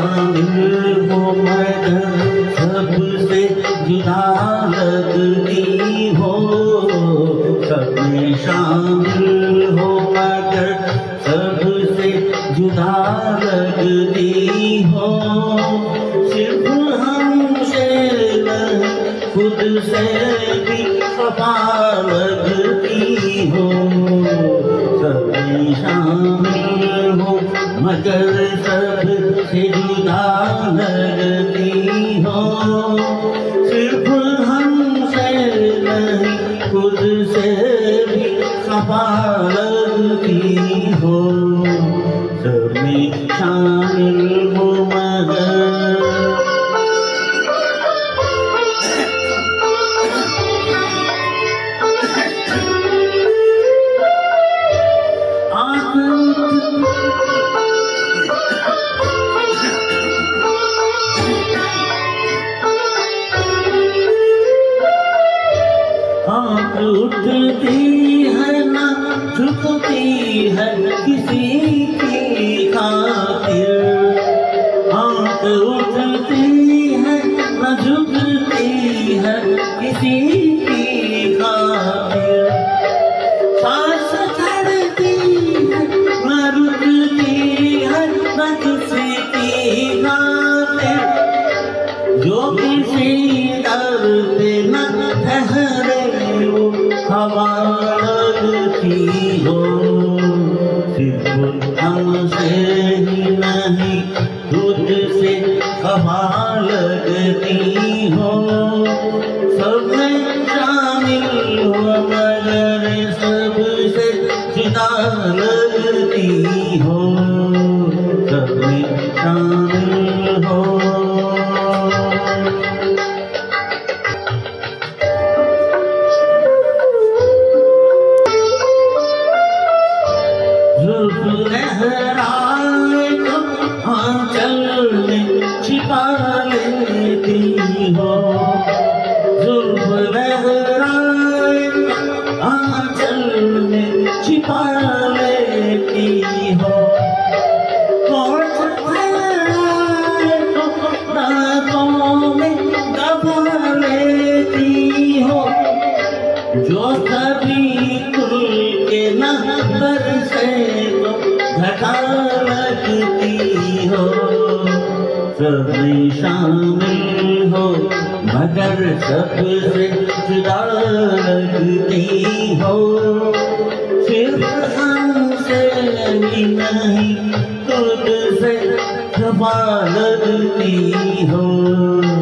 शामिल हो मगर सबसे जुदा लगती हो, सब में शामिल हो मगर सबसे जुदा लगती हो। सिर्फ हमसे नहीं खुद से भी खफा लगती हो, सब में शामिल हो मगर सबसे जुदा लगती हो। सिर्फ हमसे नहीं खुद से भी खफा लगती हो, सब में शामिल हो मगर आँख उठती है ना झुकती है किसी की खातिर, आँख उठती है ना झुकती है किसी की खातिर। सांस चढ़ती है ना रुकती है ना किसी की खातिर, जो किसी दर पे न ठहरे हवा लगती हो। सिर्फ हमसे ही नहीं खुद से हवा लगती हो, सब में शामिल हो मगर सबसे जुदा लगती हो, सब में शामिल हो। लहराए तो आंचल में छिपा लेती हो, जुल्फ लहराए तो आंचल में छिपा लेती हो। होठ फैलाए तो रातों में दबा लेती हो, जो कभी खुल के न बरसे तो घटा लगती हो, सब में शामिल हो मगर सबसे जुदा लगती हो। सिर्फ हमसे ही नहीं खुद से खफा लगती हो।